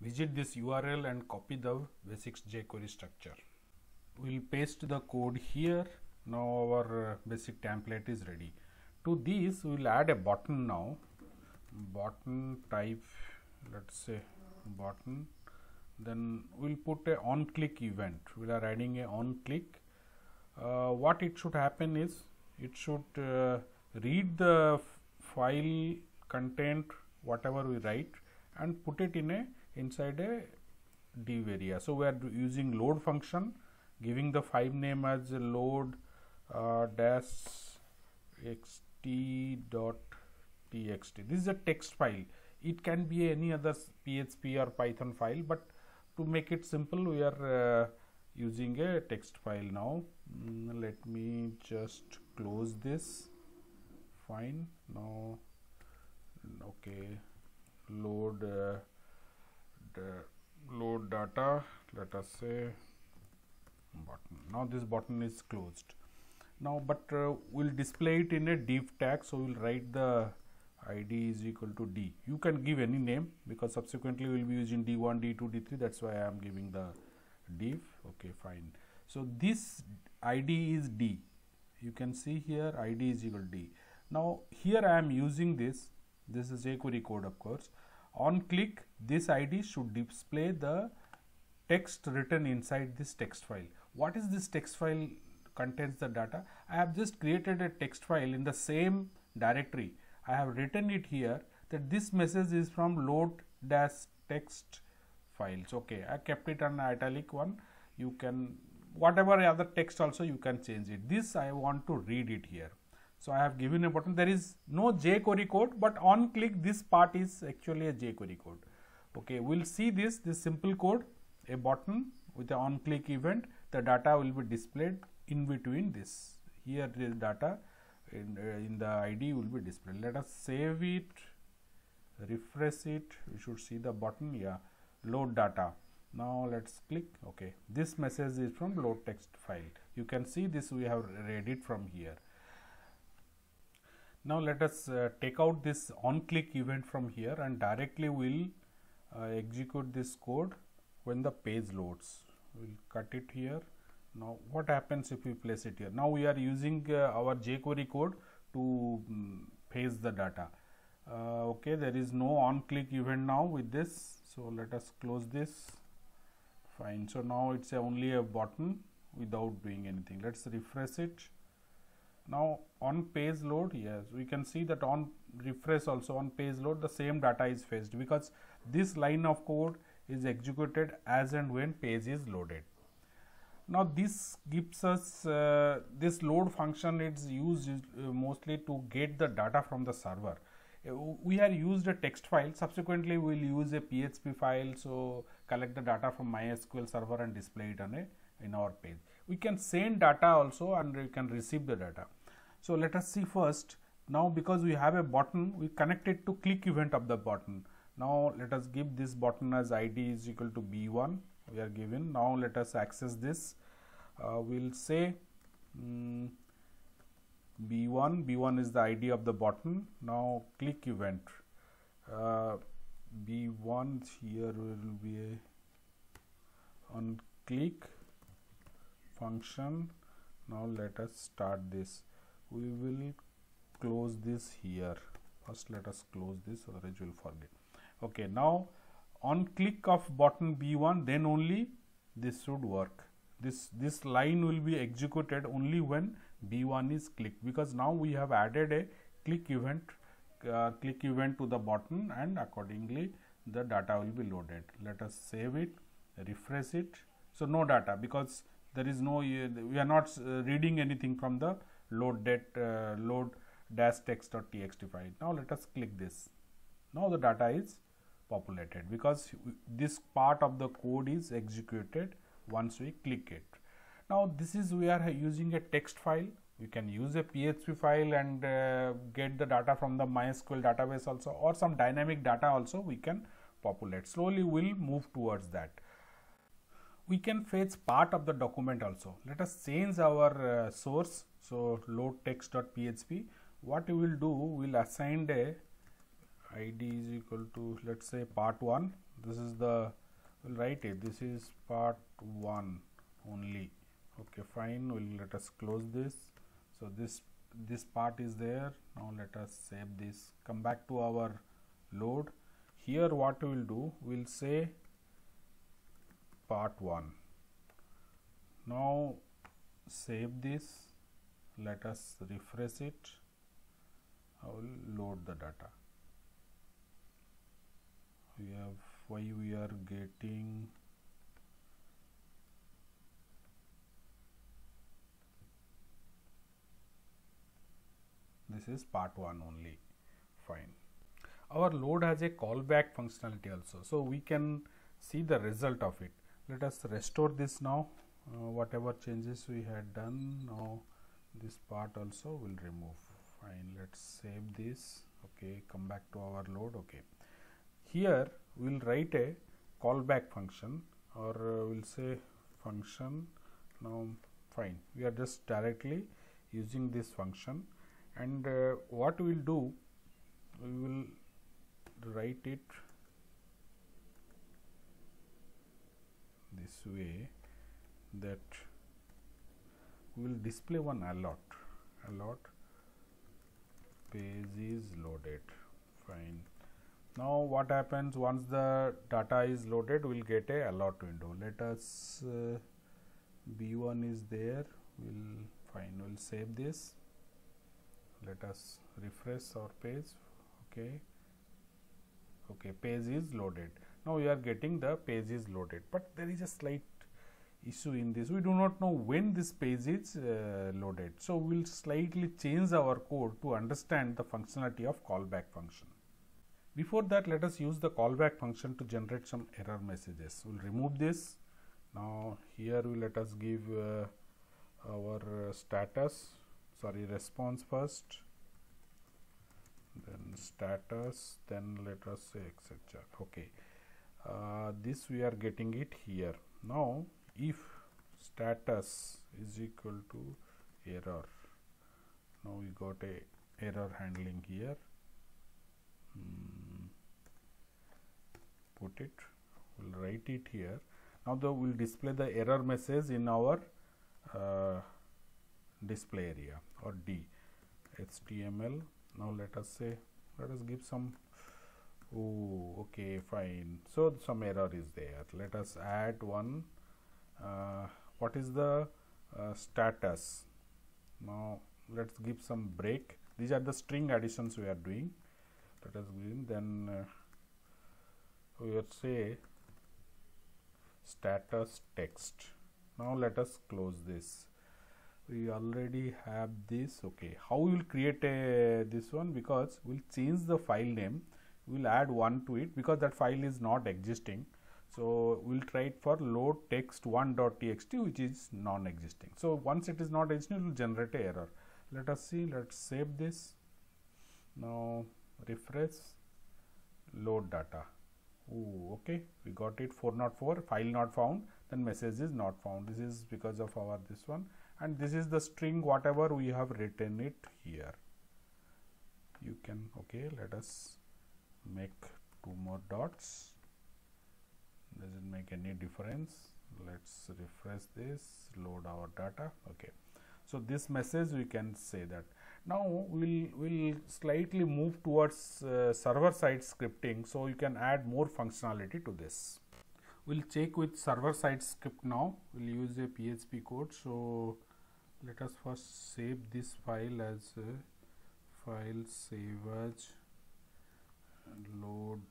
visit this URL and copy the basics jQuery structure. We'll paste the code here. Now our basic template is ready. To this we'll add a button now. Button type, let's say button. Then we'll put a on click event. We are adding a on click. What it should happen is it should read the file content whatever we write and put it in inside a div area. So we are using load function, giving the file name as load dash xt.txt. This is a text file. It can be any other PHP or Python file, but to make it simple we are using a text file now. Let me just close this. Fine. Now okay, load load data, let us say button. Now this button is closed now, but we'll display it in a div tag. So we'll write the id is equal to d. You can give any name because subsequently we'll be using d1, d2, d3. That's why I am giving the div. Okay, fine. So this id is d. You can see here id is equal to d. Now here I am using this. This is jQuery code, of course. On click, this id should display the text written inside this text file. What is this text file? Contains the data. I have just created a text file in the same directory. I have written it here that this message is from load dash text files. Okay, I kept it an italic one. You can, whatever other text also you can change it. This I want to read it here. So I have given a button. There is no jQuery code, but on click this part is actually a jQuery code. Okay, we'll see this simple code, a button with an on click event. The data will be displayed in between this. Here the data in the ID will be displayed. Let us save it, refresh it. We should see the button. Yeah, load data. Now let's click. Okay, this message is from load text file. You can see this, we have read it from here. Now let us take out this on click event from here and directly we'll execute this code when the page loads. We'll cut it here. Now what happens if we place it here? Now we are using our jQuery code to paste the data. Okay, there is no on click event now with this. So let us close this. Fine. So now it's only a button without doing anything. Let's refresh it. Now on page load, yes, we can see that on refresh also on page load the same data is fetched because this line of code is executed as and when page is loaded. Now this gives us this load function is used mostly to get the data from the server. We have used a text file, subsequently we will use a PHP file, so collect the data from MySQL server and display it on in our page. We can send data also and we can receive the data. So let us see first. Now because we have a button, we connect it to click event of the button. Now let us give this button as id is equal to b1. We are given. Now let us access this. We'll say b1 is the id of the button. Now click event. b1 here will be a on click function. Now let us start this. We will close this here. First let us close this, otherwise you will forget. Okay, now on click of button b1, then only this should work. This line will be executed only when b1 is clicked, because now we have added a click event to the button and accordingly the data will be loaded. Let us save it, refresh it. So no data because there is no we are not reading anything from the load dash text.txt file. Now let us click this. Now the data is populated because this part of the code is executed once we click it. Now this is, we are using a text file. We can use a PHP file and get the data from the MySQL database also, or some dynamic data also we can populate. Slowly we'll move towards that. We can fetch part of the document also. Let us change our source. So load text.php. What we will do, we'll assign a id is equal to, let's say, part 1. This is the, we'll write it, this is part 1 only. Okay, fine, let us close this. So this part is there. Now let us save this, come back to our load. Here what we will do, we'll say part 1. Now save this, let us refresh it. I will load the data. We have, why we are getting, this is part 1 only. Fine. Our load has a callback functionality also, so we can see the result of it. Let us restore this now. Whatever changes we had done, now this part also will remove. Fine, let's save this. Okay, come back to our load. Okay, here we will write a callback function, or we'll say function. Now fine, we are just directly using this function, and what we will do, we will write it this way, that we will display one alert page is loaded. Fine. Now what happens, once the data is loaded, we will get a alert window. Let us B1 is there, we'll save this. Let us refresh our page. Okay, page is loaded. Now we are getting the page is loaded, but there is a slight issue in this. We do not know when this page is loaded, so we will slightly change our code to understand the functionality of callback function. Before that, let us use the callback function to generate some error messages. We will remove this. Now here let us give our response first, then status, then let us say etc. Okay, this we are getting it here. Now if status is equal to error, now we got a error handling here. Put it, we'll write it here. Now we'll display the error message in our display area, or D HTML. Now let us give some, okay, fine. So some error is there. Let us add one. What is the status? Now let's give some break. These are the string additions we are doing. Let us give, then we will say status text. Now let us close this. We already have this. Okay, how we will create this one? Because we'll change the file name, we'll add one to it, because that file is not existing. So we'll try it for load text1.txt, which is non-existing. So once it is not existing, it will generate an error. Let us see. Let's save this. Now refresh, load data. Okay, we got it, 404, file not found, then message is not found. This is because of our this one, and this is the string whatever we have written it here. You can, okay, let us make 2 more dots. Doesn't make any difference. Let's refresh this, load our data. Okay, so this message we can say that. Now we'll slightly move towards server side scripting, so you can add more functionality to this. We'll check with server side script now. We'll use a PHP code. So let us first save this file as file save as load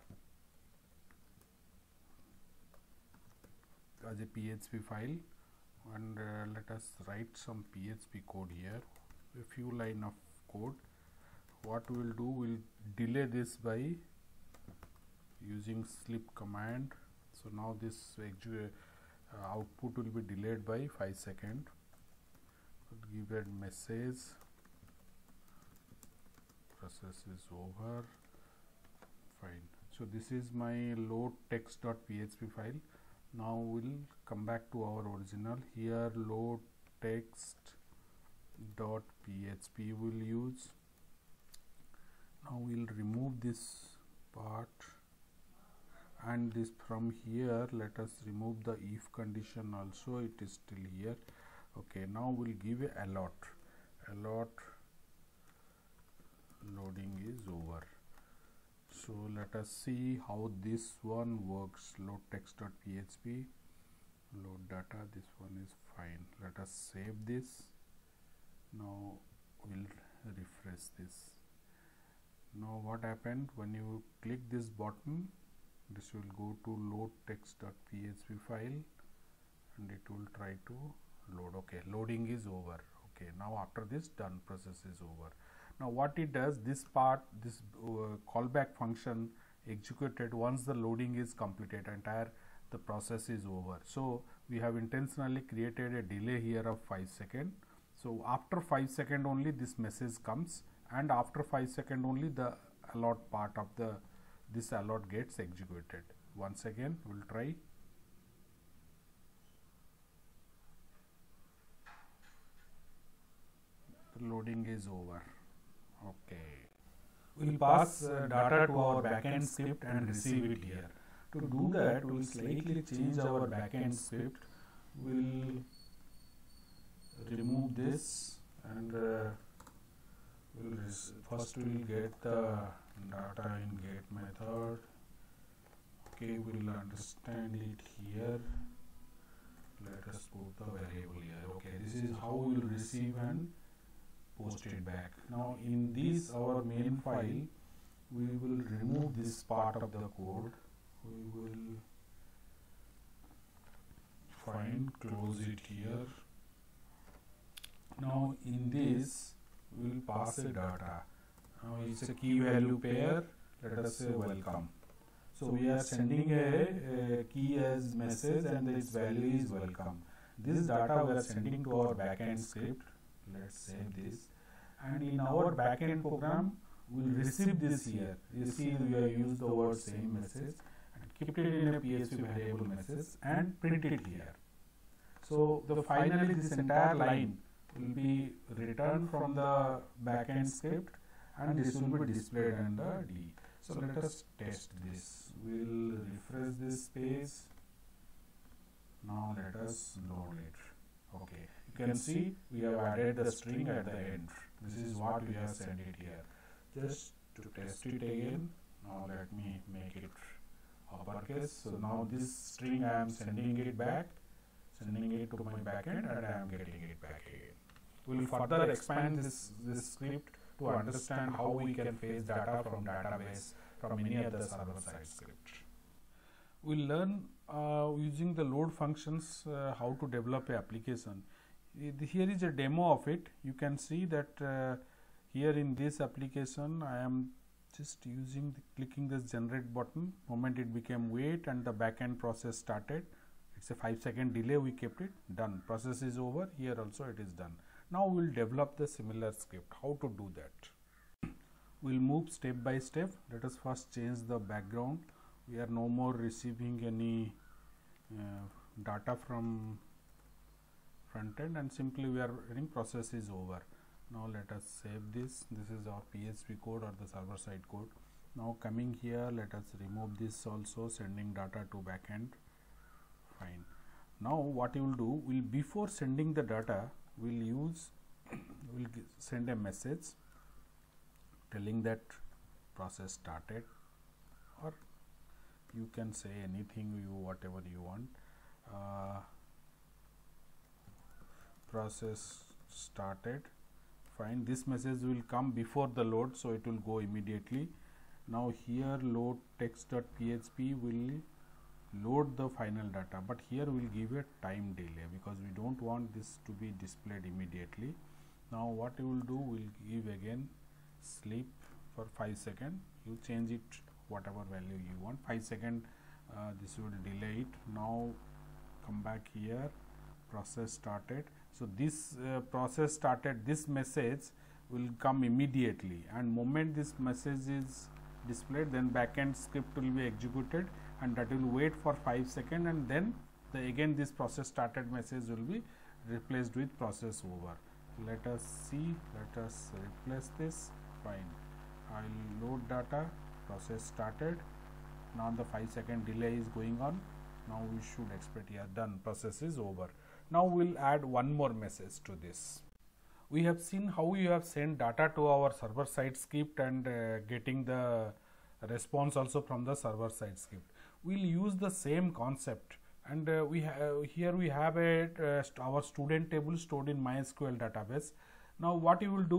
as a PHP file, and let us write some PHP code here, a few line of code. What we will do, we'll delay this by using slip command. So now this output will be delayed by 5 seconds. Give a message, process is over. Fine. So this is my load text.php file. Now we'll come back to our original. Here load text.php will use. Now we'll remove this part and this from here let us remove the if condition also, it is still here. Okay, now we'll give a allot loading is over. So let us see how this one works. Load text.php, load data, this one is fine. Let us save this. Now we'll refresh this. Now what happened, when you click this button, this will go to load text.php file and it will try to load. Okay, loading is over. Okay, now after this, done, process is over. Now what it does, this part, this callback function executed once the loading is completed, the process is over. So we have intentionally created a delay here of 5 seconds. So after 5 seconds only this message comes, and after 5 seconds only the allot part of this allot gets executed. Once again we'll try. The loading is over. Okay, we'll pass data to our backend script and receive it here. To do that, we'll slightly change our backend script. We'll remove this and first we'll get the data in get method. Okay, we'll understand it here. Let us put the variable here. Okay, this is how we will receive and post it back. Now in this our main file, we will remove this part of the code. We will find, close it here. Now in this we will pass a data. Now it's a key value pair. Let us say welcome. So we are sending a key as message and its value is welcome. This data we are sending to our backend script. Let's save this, and in our backend program we will receive this here. You see we have used the word same message and kept it in a PHP variable message and print it here. So finally this entire line will be returned from the backend script and this will be displayed under D. So let us test this. We'll refresh this page. Now let us load it. Okay, you can see we have added the string at the end. This is what we have sent it here. Just to test it again, now let me make it uppercase. So now this string I am sending it back, sending it to my backend, and I am getting it back again. We will further expand this script to understand how we can fetch data from database from any other server-side script. We'll learn using the load functions how to develop an application. Here is a demo of it. You can see that here in this application I am just clicking this generate button. Moment it became wait and the backend process started. It's a 5-second delay, we kept it, done. Process is over. Here also it is done. Now we will develop the similar script. How to do that? We'll move step by step. Let us first change the background. We are no more receiving any data from front end, and simply we are running process is over. Now let us save this. This is our PHP code or the server side code. Now coming here, let us remove this also, sending data to backend. Fine. Now what you will do, before sending the data, we'll send a message telling that process started, or you can say anything, whatever you want. Process started. Fine. This message will come before the load, so it will go immediately. Now here load text.php will load the final data, but here we'll give a time delay because we don't want this to be displayed immediately. Now what you will do, we'll give again sleep for 5 seconds. You change it whatever value you want. 5 seconds this will delay it. Now come back here, process started. So this process started, this message will come immediately, and moment this message is displayed, then backend script will be executed and that will wait for 5 seconds, and then again this process started message will be replaced with process over. Let us see, let us replace this. Fine. I'll load data, process started, Now the 5-second delay is going on. Now we should expect, yeah, done, process is over. Now we'll add one more message to this. We have seen how you have sent data to our server side script and getting the response also from the server side script. We'll use the same concept, and here we have our student table stored in MySQL database. Now what you will do,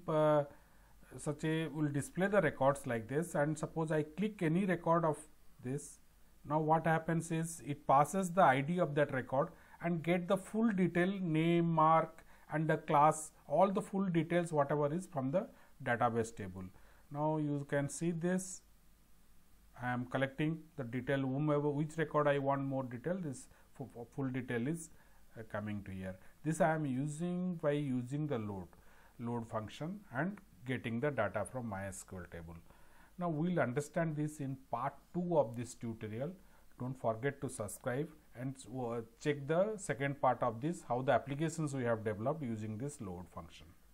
will display the records like this, and suppose I click any record of this. Now what happens is it passes the ID of that record and get the full detail, name, mark, and the class, all the full details whatever is from the database table. Now you can see this. I am collecting the detail, which record I want more detail, this full detail is coming to here. This I am using by using the load function and getting the data from MySQL table. Now we will understand this in part 2 of this tutorial. Don't forget to subscribe and check the second part of this, how the applications we have developed using this load function.